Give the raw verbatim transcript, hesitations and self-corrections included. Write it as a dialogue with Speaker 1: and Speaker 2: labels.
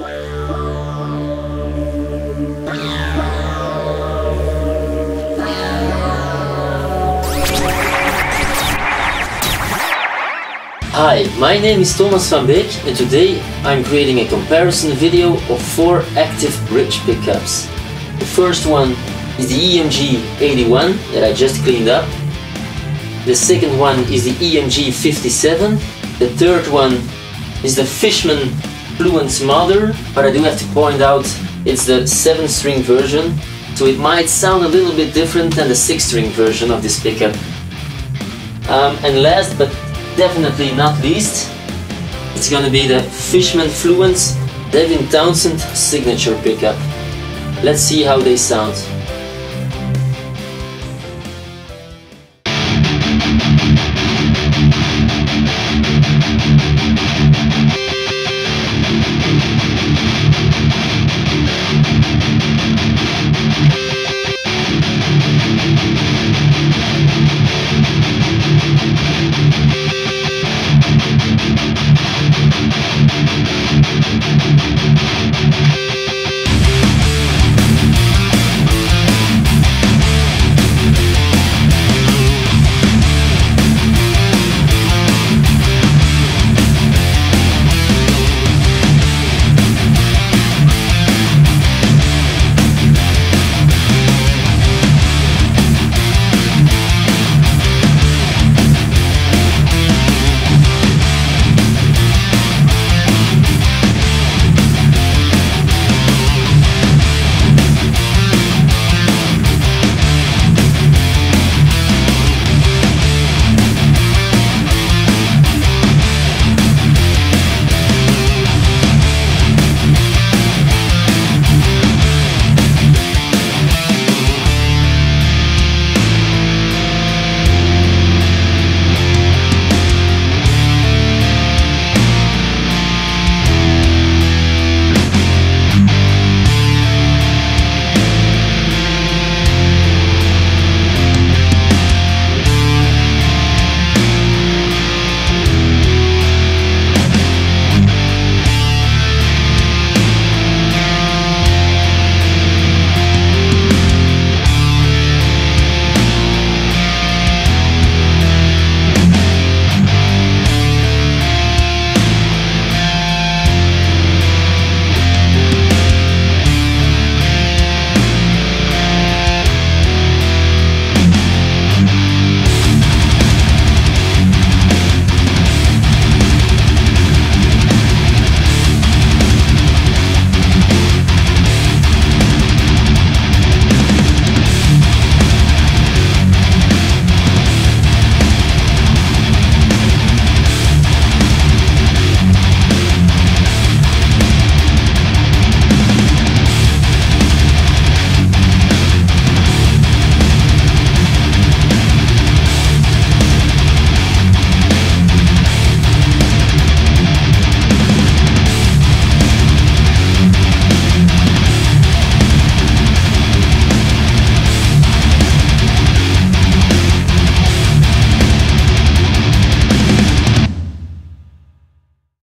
Speaker 1: Hi, my name is Thomas van Beek and today I'm creating a comparison video of four active bridge pickups. The first one is the E M G eighty-one that I just cleaned up. The second one is the E M G fifty-seven. The third one is the Fishman Fluence Modern, but I do have to point out it's the seven string version, so it might sound a little bit different than the six string version of this pickup. Um, and last but definitely not least, it's gonna be the Fishman Fluence Devin Townsend signature pickup. Let's see how they sound.